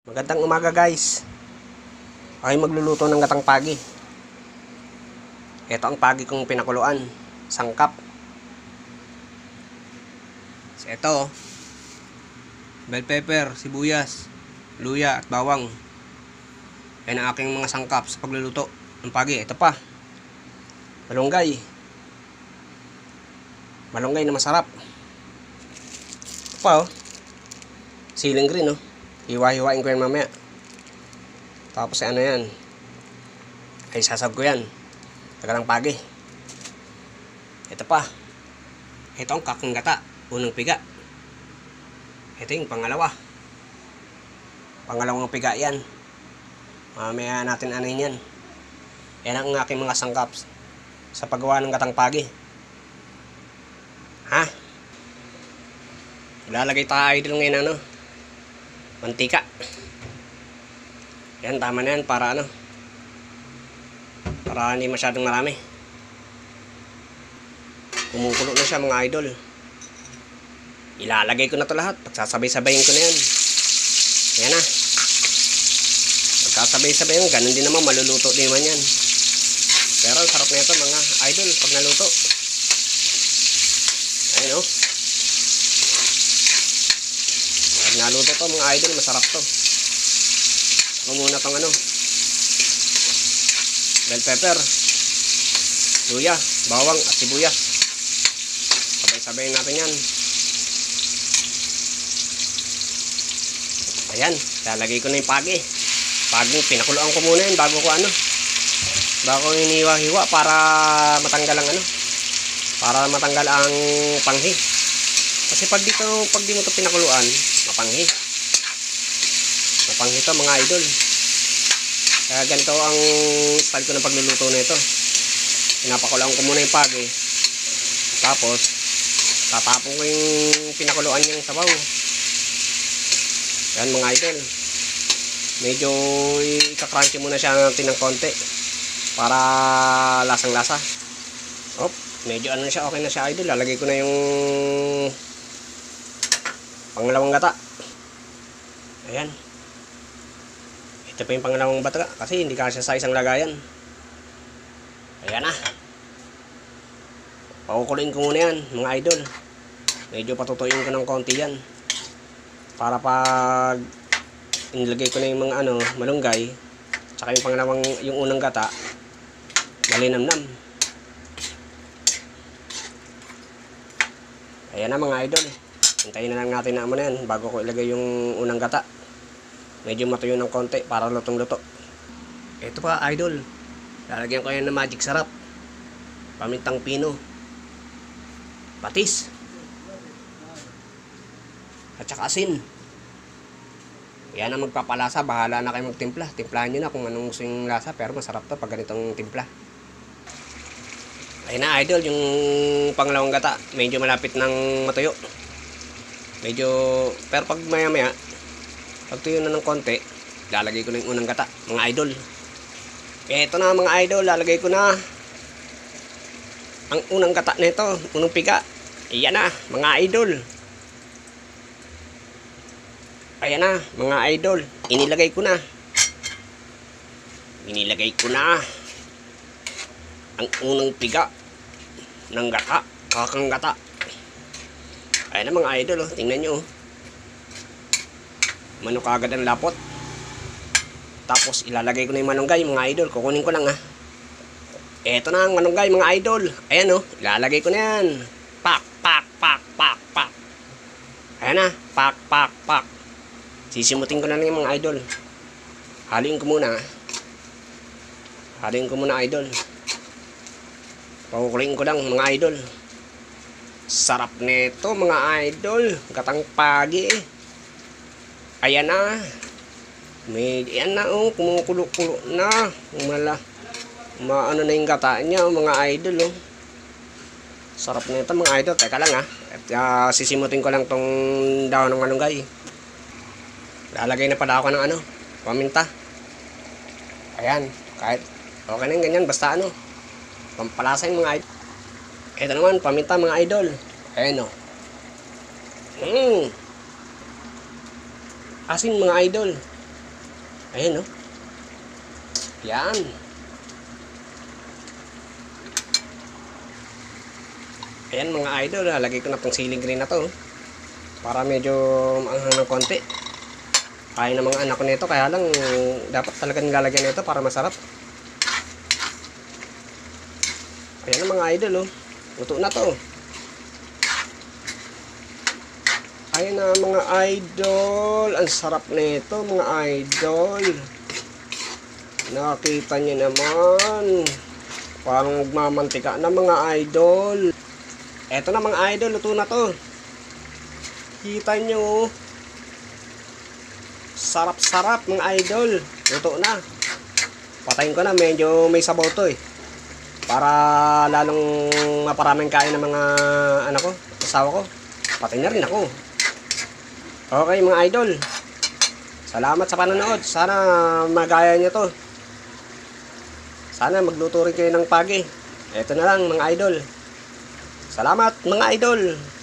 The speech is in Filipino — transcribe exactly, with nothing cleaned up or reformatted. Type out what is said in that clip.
Magandang umaga guys. Ay magluluto ng gatang pagi. Ito ang pagi kong pinakuluan, sangkap. So, ito, bell pepper, sibuyas, luya at bawang. Yan ang aking mga sangkap sa pagluluto ng pagi. Ito pa, malunggay. Malunggay na masarap. Ito pa oh, siling green oh. Hiwa-hiwain ko yan mamaya. Tapos ano yan, ay sasab ko yan tagang pagi. Ito pa, ito ang kakang gata, unang piga. Ito yung pangalawa, pangalawang piga yan. Mamaya natin anin yan. Yan ang aking mga sangkap sa paggawa ng gatang pagi. Ha? Ilalagay tayo idol ngayon ano, mantika. Yan, tama na yan para ano, para hindi masyadong marami. Kumukulo na siya mga idol. Ilalagay ko na to lahat, pagsasabay-sabayin ko na yan. Yan na, pagkasabay-sabay yan, ganun din naman, maluluto din naman yan. Pero ang sarap na ito mga idol pag naluto. Ayun o, pag naluto to mga idol, masarap to. Ako muna pang ano, bell pepper, luya, bawang at sibuyas. Sabay-sabayin natin yan. Ayan, lalagay ko na yung pagi. Pagi, pinakuluan ko muna yan bago ko ano, bago iniwa-hiwa para matanggal ang ano, para matanggal ang panghi. Kasi pag dito, pag di mo ito pinakuluan, mapanghi. Mapanghi ito mga idol. Kaya ganito ang style ko ng pagluluto na ito. Pinapakuluan ko muna yung pagi. Tapos, tatapon ko yung pinakuluan niyang sabaw. Yan mga idol. Medyo ika-crunchy muna siya natin ng konti. Para lasang-lasa. Op, medyo ano siya, okay na siya idol. Lalagay ko na yung pangalawang gata. Ayan. Ito pa yung pangalawang bata kasi hindi kasya sa isang lagayan. Ayan na. Pakukuloyin ko muna yan mga idol. Medyo patutuyin ko ng konti yan. Para pag inilagay ko na yung mga ano, malunggay, tsaka yung pangalawang, yung unang gata, malinamnam. Ayan na mga idol. Hintayin na lang natin na ano yan bago ko ilagay yung unang gata. Medyo matuyo ng konti para lutong-luto. Ito pa idol, lalagyan ko yan ng magic sarap, pamintang pino, patis, at saka asin. Yan ang magpapalasa. Bahala na kayo magtimpla. Timplahan nyo na kung anong gusto yung lasa, pero masarap to pag ganitong timpla. Ayun na idol, yung pangalawang gata medyo malapit ng matuyo. Medyo, pero pag maya maya pag tuyo na ng konti, lalagay ko na yung unang gata mga idol. Eto na mga idol, lalagay ko na ang unang gata nito, unang piga. Ayan na mga idol. Ayan na mga idol, inilagay ko na. Inilagay ko na ang unang piga ng gata, kakang gata. Ayan na mga idol, oh. Tingnan nyo oh. Manok agad ang lapot. Tapos ilalagay ko na yung malunggay mga idol. Kukunin ko lang ha. Eto na ang malunggay mga idol. Ayan o, ilalagay ko na yan. Pak, pak, pak, pak, pak. Ayan na, pak, pak, pak. Sisimutin ko na lang yung mga idol. Haluin ko muna. Haluin ko muna idol. Pakukuloyin ko lang mga idol. Sarap nito mga idol. Gatang pagi eh. Ayan na. May, ayan na oh, kumukulo-kulo na. Umala. Maano na yung gata niya oh, mga idol oh. Sarap nito mga idol. Teka lang ha. At uh, sisimutin ko lang tong dahon ng malunggay. Lalagay na pala ako ng ano, paminta. Ayan. Kahit okay na yung ganyan. Basta ano, pampalasa yung mga idol. Ito naman, paminta mga idol. Ayan o. Mmm. Asin mga idol. Ayan, no? Yan. Ayan mga idol, lalagay ko na tong siling green na to. Para medyo maanghang ng konti. Kaya ng mga anak ko nito, kaya lang dapat talaga nilalagyan nito para masarap. Ayan ang mga idol, oh. Luto na to. Ayan na mga idol. Ang sarap nito mga idol. Nakita nyo naman. Parang magmamantika na mga idol. Eto na mga idol, luto na to. Kita nyo. Sarap-sarap mga idol. Luto na. Patayin ko na, medyo may sabaw to eh. Para lalong maparaming kain ng mga anak ko, asawa ko. Patayin na rin ako. Okay mga idol. Salamat sa panonood. Sana magaya nyo to. Sana magluto rin kayo ng pagi. Eto na lang mga idol. Salamat mga idol.